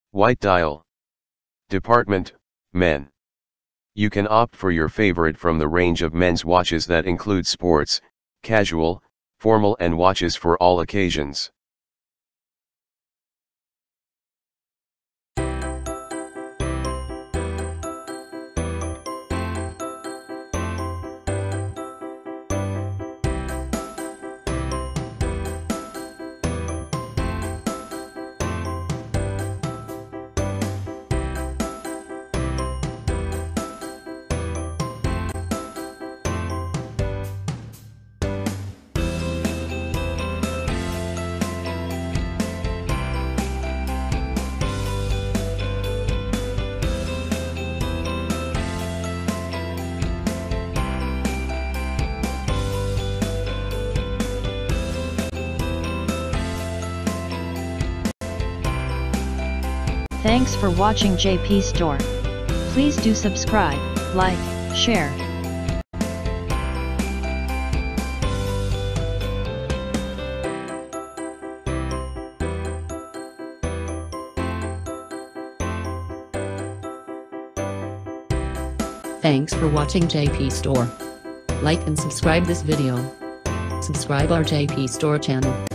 White dial. Department, Men. You can opt for your favorite from the range of men's watches that include sports, casual, formal and watches for all occasions. Thanks for watching JP Store. Please do subscribe, like, share. Thanks for watching JP Store. Like and subscribe this video. Subscribe our JP Store channel.